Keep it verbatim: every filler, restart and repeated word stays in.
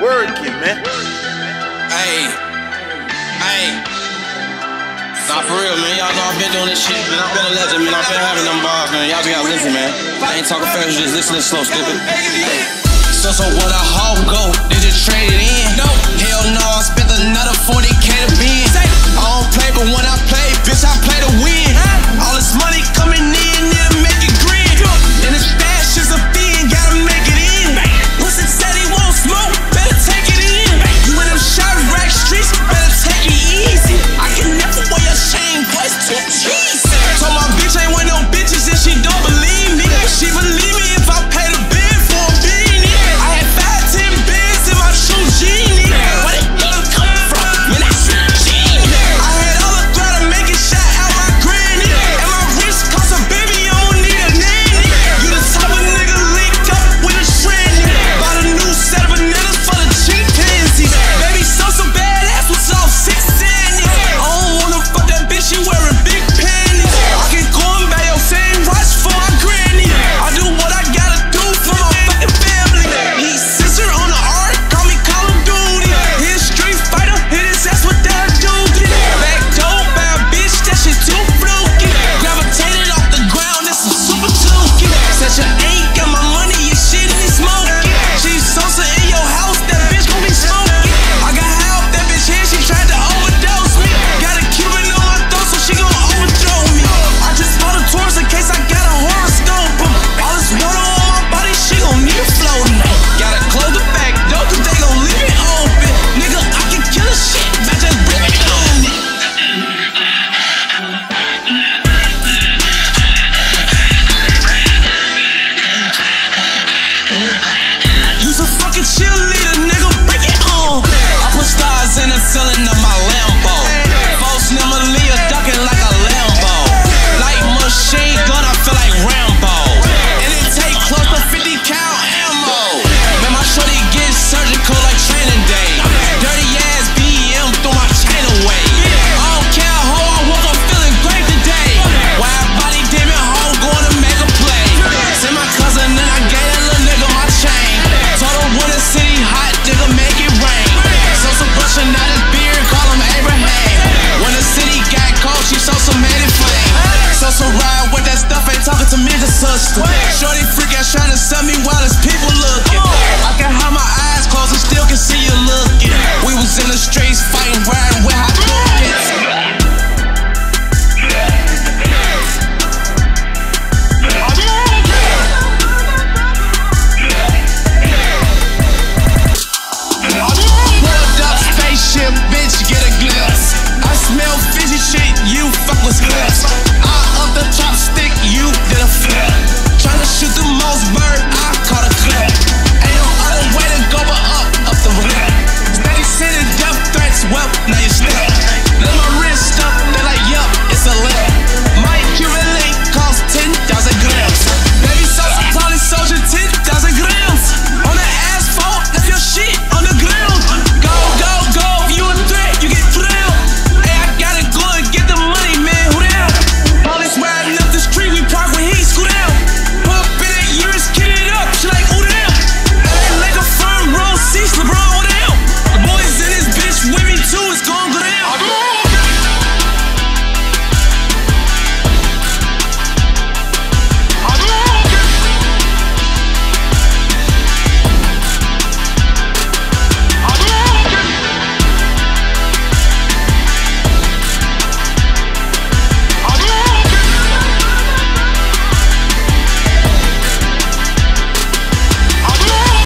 Word, Keef, man. Hey, hey. Nah, for real, man. Y'all know I've been doing this shit, man. I've been a legend, man. I've been having them bars, man. Y'all just gotta listen, man. I ain't talking fast, just listen to slow, stupid. Hey. So, so when a hog go, they just trade it in. No. Hell no, I spent another forty K to be